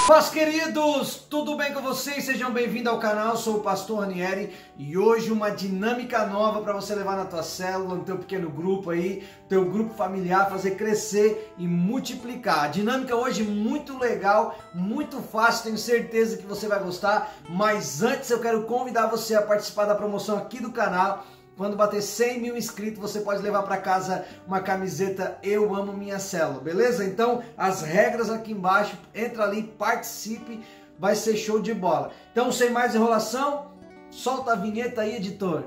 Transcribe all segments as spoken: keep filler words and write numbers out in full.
Paz, queridos, tudo bem com vocês? Sejam bem-vindos ao canal, sou o pastor Ranieri e hoje uma dinâmica nova para você levar na tua célula, no teu pequeno grupo aí, teu grupo familiar, fazer crescer e multiplicar. A dinâmica hoje muito legal, muito fácil, tenho certeza que você vai gostar, mas antes eu quero convidar você a participar da promoção aqui do canal. Quando bater cem mil inscritos, você pode levar para casa uma camiseta Eu Amo Minha Célula, beleza? Então, as regras aqui embaixo, entra ali, participe, vai ser show de bola. Então, sem mais enrolação, solta a vinheta aí, editor.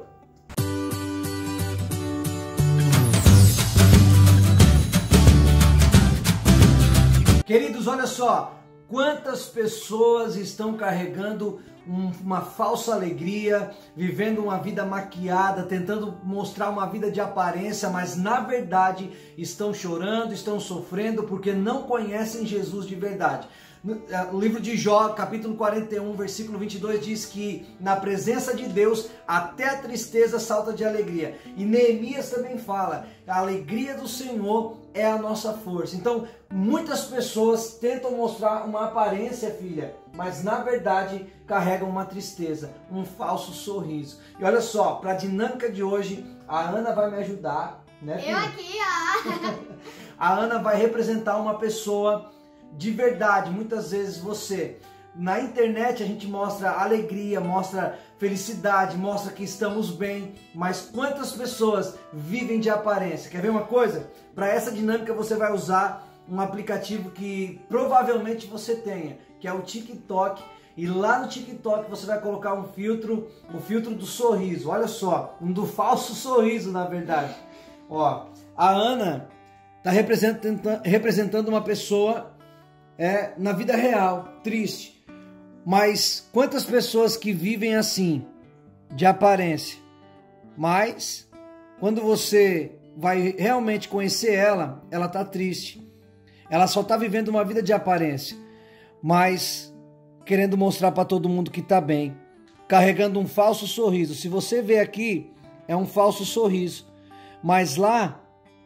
Queridos, olha só, quantas pessoas estão carregando uma falsa alegria, vivendo uma vida maquiada, tentando mostrar uma vida de aparência, mas na verdade estão chorando, estão sofrendo porque não conhecem Jesus de verdade. O livro de Jó, capítulo quarenta e um, versículo vinte e dois diz que na presença de Deus até a tristeza salta de alegria. E Neemias também fala, a alegria do Senhor é a nossa força. Então, muitas pessoas tentam mostrar uma aparência, filha, mas na verdade carregam uma tristeza, um falso sorriso. E olha só, para a dinâmica de hoje, a Ana vai me ajudar, né, filha? Eu aqui, ó. A Ana vai representar uma pessoa de verdade. Muitas vezes você, na internet a gente mostra alegria, mostra felicidade, mostra que estamos bem, mas quantas pessoas vivem de aparência? Quer ver uma coisa? Para essa dinâmica você vai usar um aplicativo que provavelmente você tenha, que é o TikTok, e lá no TikTok você vai colocar um filtro, o filtro do sorriso, olha só, um do falso sorriso na verdade. Ó, a Ana está representando, representando uma pessoa É, na vida real, triste. Mas quantas pessoas que vivem assim, de aparência, mas quando você vai realmente conhecer ela, ela está triste. Ela só está vivendo uma vida de aparência, mas querendo mostrar para todo mundo que está bem, carregando um falso sorriso. Se você vê aqui, é um falso sorriso, mas lá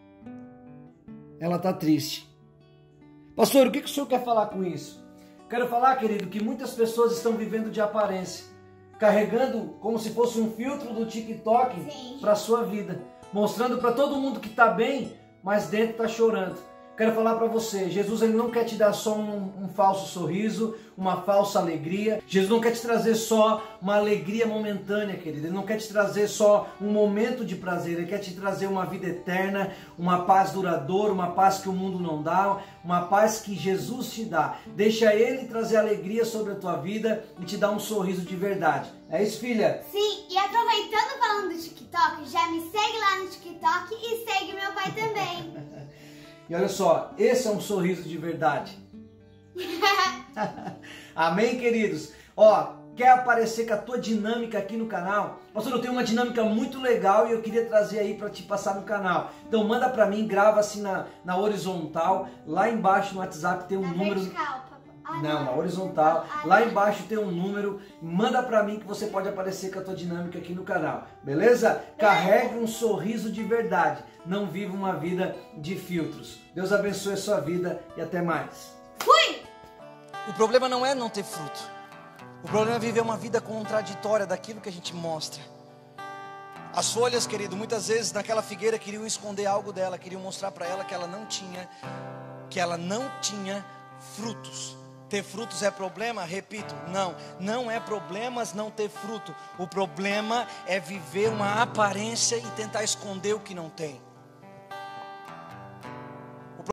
ela está triste. Pastor, o que o senhor quer falar com isso? Quero falar, querido, que muitas pessoas estão vivendo de aparência, carregando como se fosse um filtro do TikTok para a sua vida, mostrando para todo mundo que está bem, mas dentro está chorando. Quero falar para você, Jesus ele não quer te dar só um, um falso sorriso, uma falsa alegria. Jesus não quer te trazer só uma alegria momentânea, querido. Ele não quer te trazer só um momento de prazer. Ele quer te trazer uma vida eterna, uma paz duradoura, uma paz que o mundo não dá, uma paz que Jesus te dá. Deixa Ele trazer alegria sobre a tua vida e te dar um sorriso de verdade. É isso, filha? Sim, e aproveitando falando do TikTok, já me segue lá no TikTok e segue meu pai também. E olha só, esse é um sorriso de verdade. Amém, queridos? Ó, quer aparecer com a tua dinâmica aqui no canal? Pastor, eu tenho uma dinâmica muito legal e eu queria trazer aí para te passar no canal. Então manda para mim, grava assim na, na horizontal, lá embaixo no WhatsApp tem um na número... Vertical, ah, não, não, na horizontal, ah, lá embaixo tem um número, manda pra mim que você pode aparecer com a tua dinâmica aqui no canal, beleza? Carregue um sorriso de verdade, não viva uma vida de filtros. Deus abençoe a sua vida e até mais. Fui! O problema não é não ter fruto, o problema é viver uma vida contraditória daquilo que a gente mostra. As folhas, querido, muitas vezes naquela figueira queriam esconder algo dela, queriam mostrar pra ela que ela não tinha, que ela não tinha frutos. Ter frutos é problema? Repito, não, não é problemas não ter fruto. O problema é viver uma aparência e tentar esconder o que não tem.